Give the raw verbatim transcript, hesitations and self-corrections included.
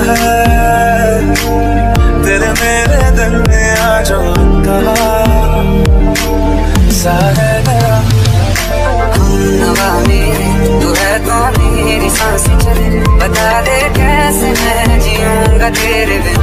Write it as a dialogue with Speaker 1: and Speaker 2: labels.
Speaker 1: है, तेरे मेरे दिल में आ जाओ सारे तेरा
Speaker 2: हम नवा मेरे तू है तो मेरी सांसें चले, बता दे कैसे मैं जीऊंगा तेरे बिन।